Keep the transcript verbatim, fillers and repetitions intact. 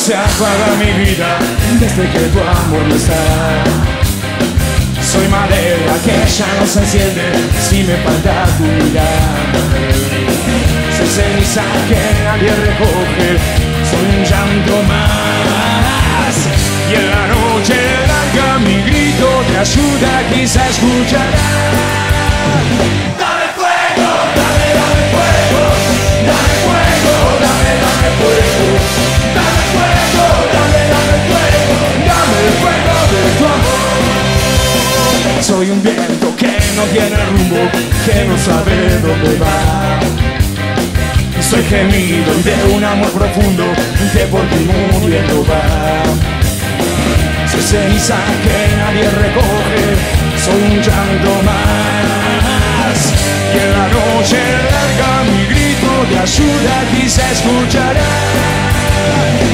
se apaga mi vida desde que tu amor no está. Soy madera que ya no se enciende si me falta tu mirada. Soy ceniza que nadie recoge, soy un llanto más. Y en la noche larga mi grito de ayuda quizá escuchará. Dame fuego, dame, dame fuego, dame fuego, dame, dame fuego, dame fuego, dame, dame fuego, dame el fuego de tu amor. Soy un viento que no tiene rumbo, que no sabe dónde va. Soy gemido de un amor profundo que por ti muriendo va. Soy ceniza que nadie recoge, soy un llanto más. Y en la noche larga mi grito de ayuda quizá escuchará.